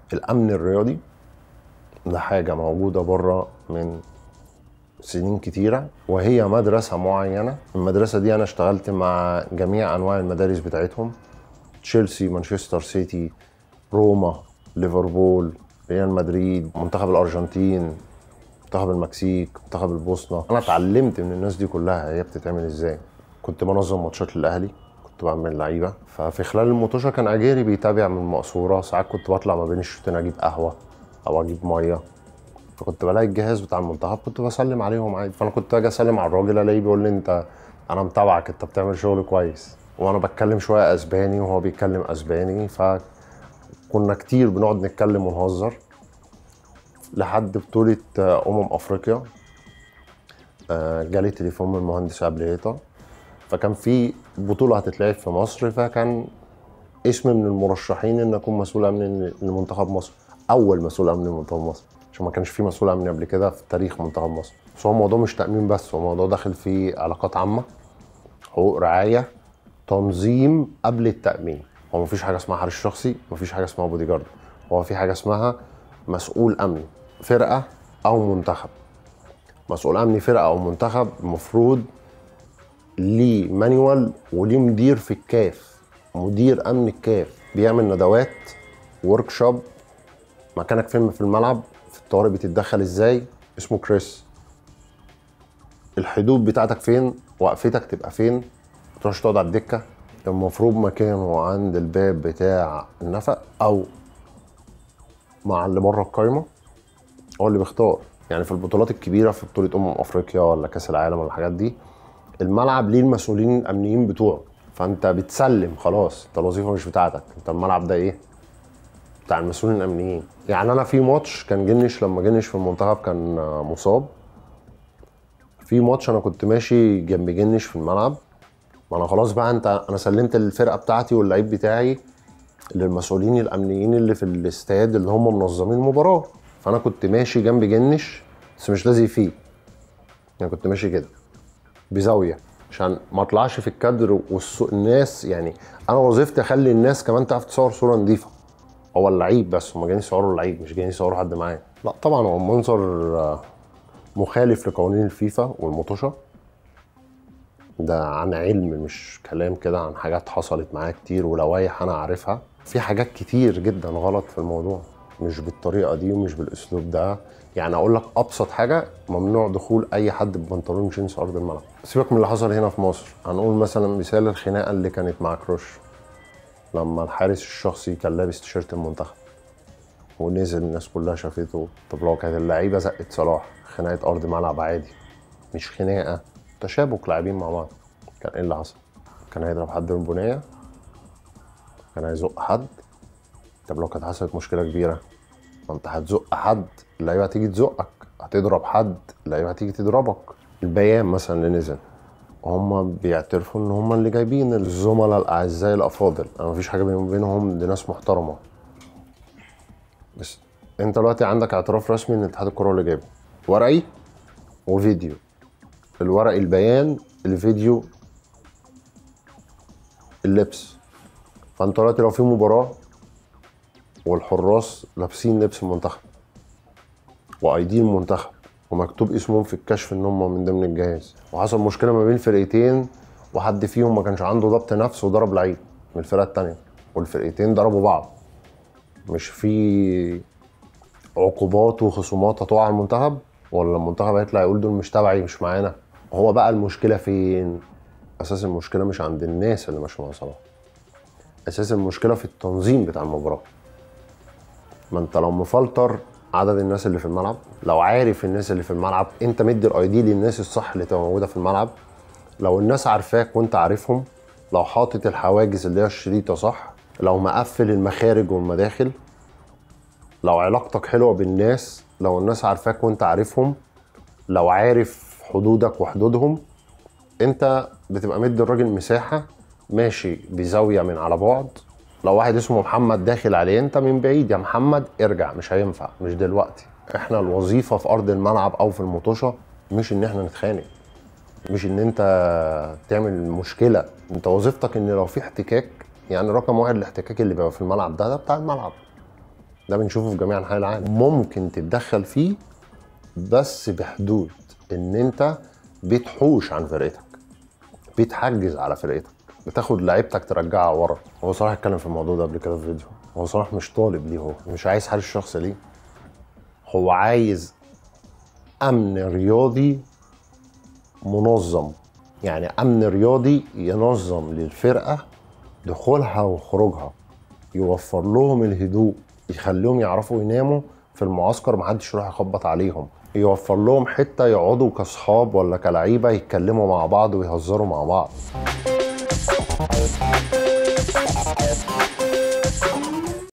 الامن الرياضي ده حاجه موجوده بره من سنين كتيره، وهي مدرسه معينه. المدرسه دي انا اشتغلت مع جميع انواع المدارس بتاعتهم: تشيلسي، مانشستر سيتي، روما، ليفربول، ريال مدريد، منتخب الارجنتين، منتخب المكسيك، منتخب البوسنه. انا اتعلمت من الناس دي كلها هي بتتعمل ازاي. كنت بنظم ماتشات للاهلي، كنت بعمل لعيبه. ففي خلال المطوشه كان اجيري بيتابع من المقصوره. ساعات كنت بطلع ما بين الشوطين اجيب قهوه او اجيب ميه، فكنت بلاقي الجهاز بتاع المنتخب كنت بسلم عليهم عادي. فانا كنت اجي اسلم على الراجل الاقيه بيقول لي انا متابعك، انت بتعمل شغل كويس. وانا بتكلم شويه اسباني وهو بيتكلم اسباني، فكنا كتير بنقعد نتكلم ونهزر لحد بطوله افريقيا. جالي تليفون من المهندس قبل، فكان في بطوله هتتلعب في مصر، فكان اسم من المرشحين ان اكون مسؤول امن لمنتخب مصر، اول مسؤول امن لمنتخب مصر، عشان ما كانش في مسؤول امن قبل كده في تاريخ منتخب مصر. بس هو الموضوع مش تامين بس، هو الموضوع داخل فيه علاقات عامه، حقوق رعايه، تنظيم قبل التامين. هو مفيش حاجه اسمها حارس شخصي، مفيش حاجه اسمها بودي جارد، هو في حاجه اسمها مسؤول امن فرقه او منتخب. مسؤول امن فرقه او منتخب المفروض ليه مانيوال وليه مدير في الكاف، مدير امن الكاف بيعمل ندوات، ورك شوب، مكانك فين في الملعب، في الطوارئ بتتدخل ازاي، اسمه كريس، الحدود بتاعتك فين، وقفتك تبقى فين، ما تروحش تقعد على الدكه. المفروض مكانه عند الباب بتاع النفق او مع اللي بره القايمه، هو اللي بيختار. يعني في البطولات الكبيره، في بطوله افريقيا ولا كاس العالم ولا الحاجات دي، الملعب ليه المسؤولين الامنيين بتوعه، فانت بتسلم خلاص، انت الوظيفه مش بتاعتك، انت الملعب ده ايه، بتاع المسؤولين الامنيين. يعني انا في ماتش كان جنش، لما جنش في المنتخب كان مصاب، في ماتش انا كنت ماشي جنب جنش في الملعب، ما انا خلاص بقى انا سلمت الفرقه بتاعتي واللعيب بتاعي للمسؤولين الامنيين اللي في الاستاد اللي هم منظمين المباراه. فانا كنت ماشي جنب جنش بس مش لازق فيه، يعني كنت ماشي كده بزاويه عشان ما اطلعش في الكادر والناس. يعني انا وظيفتي اخلي الناس كمان تعرف تصور صوره نظيفه. هو اللعيب بس، هم جايين يصوروا اللعيب، مش جايين يصوروا حد معاه. لا طبعا هو منظر مخالف لقوانين الفيفا والمطوشه، ده عن علم مش كلام كده، عن حاجات حصلت معايا كتير ولوايح انا عارفها. في حاجات كتير جدا غلط في الموضوع، مش بالطريقه دي ومش بالاسلوب ده. يعني اقول لك ابسط حاجه: ممنوع دخول اي حد ببنطلون جينز ارض الملعب. سيبك من اللي حصل هنا في مصر، هنقول مثلا مثال الخناقه اللي كانت مع كروش لما الحارس الشخصي كان لابس تيشيرت المنتخب ونزل الناس كلها شافته. طب لو كانت اللعيبه زقت صلاح، خناقه ارض ملعب عادي، مش خناقه، تشابك لاعبين مع بعض، كان ايه اللي حصل؟ كان هيضرب حد من بنيه؟ كان هيزق حد؟ طب لو كانت حصلت مشكله كبيره، ما انت هتزق حد، اللعيبه هتيجي تزقك، هتضرب حد، اللعيبه هتيجي تضربك. البيان مثلا اللي نزل، هم بيعترفوا ان هم اللي جايبين الزملاء الاعزاء الافاضل، انا مفيش حاجه بيني وبينهم، دي ناس محترمه. بس انت دلوقتي عندك اعتراف رسمي ان اتحاد الكوره اللي جايبه، ورقي وفيديو. الورقي البيان، الفيديو اللبس. فانت دلوقتي لو في مباراه والحراس لابسين لبس المنتخب وايدي المنتخب ومكتوب اسمهم في الكشف ان هم من ضمن الجهاز، وحصل مشكله ما بين فرقتين وحد فيهم ما كانش عنده ضبط نفس وضرب لعيب من الفرقه التانيه والفرقتين ضربوا بعض، مش في عقوبات وخصومات هتقع على المنتخب؟ ولا المنتخب هيطلع يقول دول مش تبعي مش معانا؟ هو بقى المشكله فين؟ اساس المشكله مش عند الناس اللي ماشيه مع صلاح، اساس المشكله في التنظيم بتاع المباراه. ما انت لو مفلتر عدد الناس اللي في الملعب، لو عارف الناس اللي في الملعب، انت مدي الاي دي للناس الصح اللي تبقى موجوده في الملعب، لو الناس عارفاك وانت عارفهم، لو حاطط الحواجز اللي هي الشريطه صح، لو مقفل المخارج والمداخل، لو علاقتك حلوه بالناس، لو الناس عارفاك وانت عارفهم، لو عارف حدودك وحدودهم، انت بتبقى مدي الراجل مساحه ماشي بزاويه من على بعد. لو واحد اسمه محمد داخل عليه، انت من بعيد يا محمد ارجع، مش هينفع، مش دلوقتي. احنا الوظيفه في ارض الملعب او في المطوشه مش ان احنا نتخانق، مش ان انت تعمل مشكله، انت وظيفتك ان لو في احتكاك، يعني رقم واحد الاحتكاك اللي بيبقى في الملعب ده بتاع الملعب، ده بنشوفه في جميع انحاء العالم. ممكن تتدخل فيه بس بحدود ان انت بتحوش عن فرقتك، بتحجز على فرقتك، بتاخد لعيبتك ترجعها ورا. هو صلاح اتكلم في الموضوع ده قبل كده في فيديو. هو صلاح مش طالب ليه، هو مش عايز حل الشخصي ليه، هو عايز امن رياضي منظم. يعني امن رياضي ينظم للفرقه دخولها وخروجها، يوفر لهم الهدوء، يخليهم يعرفوا يناموا في المعسكر، محدش يروح يخبط عليهم، يوفر لهم حته يقعدوا كاصحاب ولا كلعيبه يتكلموا مع بعض ويهزروا مع بعض.